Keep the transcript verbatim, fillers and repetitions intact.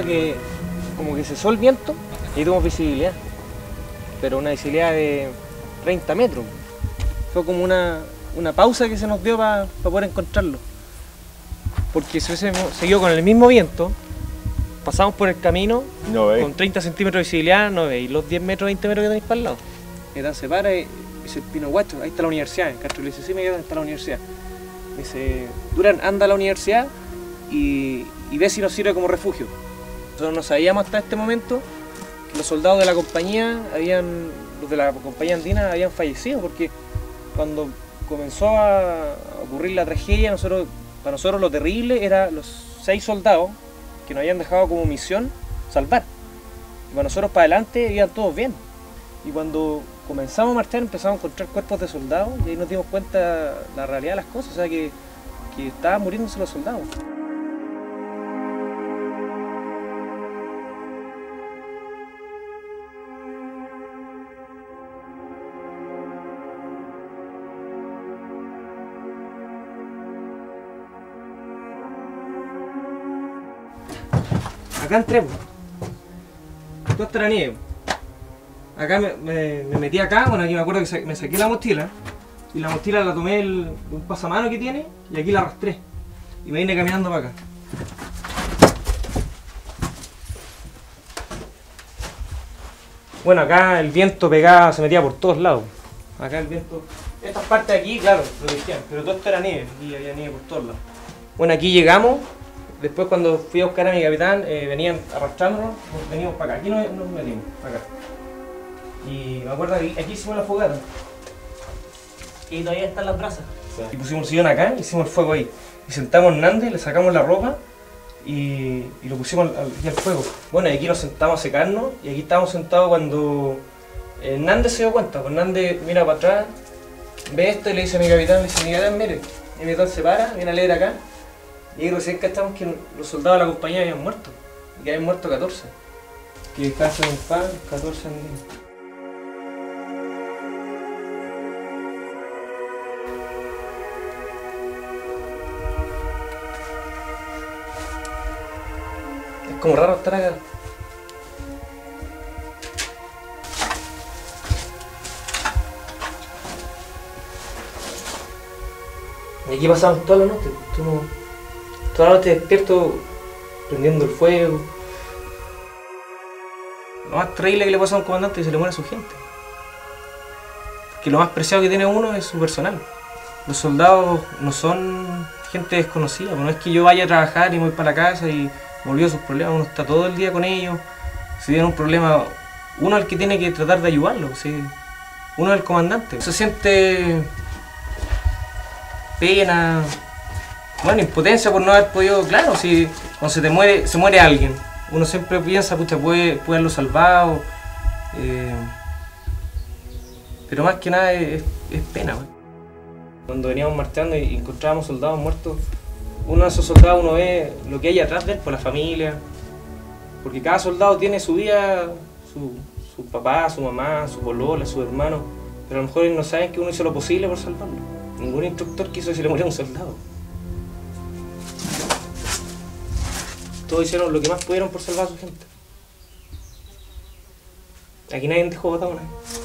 que como que cesó el viento y tuvimos visibilidad, pero una visibilidad de treinta metros. Fue como una, una pausa que se nos dio para pa poder encontrarlo. Porque si hubiésemos seguido con el mismo viento, pasamos por el camino no con treinta centímetros de visibilidad, no veis los diez metros, veinte metros que tenéis para el lado. Y dan se para y dice el Pino Guacho, ahí está la universidad. En Castro le dice, sí, me quedo, está la universidad. Me dice, Durán, anda a la universidad y, y ve si nos sirve como refugio. Nosotros no sabíamos hasta este momento que los soldados de la compañía, habían, los de la compañía andina habían fallecido, porque cuando comenzó a ocurrir la tragedia, nosotros, para nosotros lo terrible era los seis soldados que nos habían dejado como misión salvar. Y para nosotros para adelante iban todos bien. Y cuando comenzamos a marchar empezamos a encontrar cuerpos de soldados y ahí nos dimos cuenta de la realidad de las cosas, o sea que, que estaban muriéndose los soldados. Acá entré, toda esta era nieve. Acá me, me, me metí acá, bueno, aquí me acuerdo que sa me saqué la mochila y la mochila la tomé el, de un pasamano que tiene y aquí la arrastré y me vine caminando para acá. Bueno, acá el viento pegaba, se metía por todos lados. Acá el viento, estas partes de aquí, claro, lo decían, pero todo esto era nieve, aquí había nieve por todos lados. Bueno, aquí llegamos. Después cuando fui a buscar a mi capitán, eh, venían arrastrándonos, veníamos para acá, aquí nos, nos metimos, para acá. Y me acuerdo que aquí hicimos la fogata. Y todavía están las brasas. Sí. Y pusimos el sillón acá, hicimos el fuego ahí. Y sentamos a Hernández, le sacamos la ropa y, y lo pusimos al, al, al fuego. Bueno, y aquí nos sentamos a secarnos y aquí estábamos sentados cuando Hernández se dio cuenta. Hernández mira para atrás, ve esto y le dice a mi capitán, le dice, mi capitán, mire. Y mi capitán se para, viene a leer acá. Y ahí recién cachamos que los soldados de la compañía habían muerto, y que habían muerto catorce. Que descansen en paz, catorce andinos. Es como raro estar acá. Y aquí pasamos toda la noche. Toda la noche despierto prendiendo el fuego. Lo más terrible que le pasa a un comandante es que se le muere a su gente. Porque lo más preciado que tiene uno es su personal. Los soldados no son gente desconocida, no es que yo vaya a trabajar y me voy para la casa y me olvido sus problemas, uno está todo el día con ellos. Si tienen un problema, uno es el que tiene que tratar de ayudarlo, ¿sí? Uno es el comandante. Se siente pena, bueno, impotencia por no haber podido, claro, si cuando se te muere, se muere alguien, uno siempre piensa, pucha, puede, puede haberlo salvado, eh, pero más que nada es, es pena. ¿Ve? Cuando veníamos marchando y encontrábamos soldados muertos, uno de esos soldados uno ve lo que hay atrás de él, por la familia, porque cada soldado tiene su vida, su, su papá, su mamá, su polola, su hermano, pero a lo mejor ellos no saben que uno hizo lo posible por salvarlo. Ningún instructor quiso que se le muriera un soldado. Todos hicieron lo que más pudieron por salvar a su gente. Aquí nadie dejó botado una vez.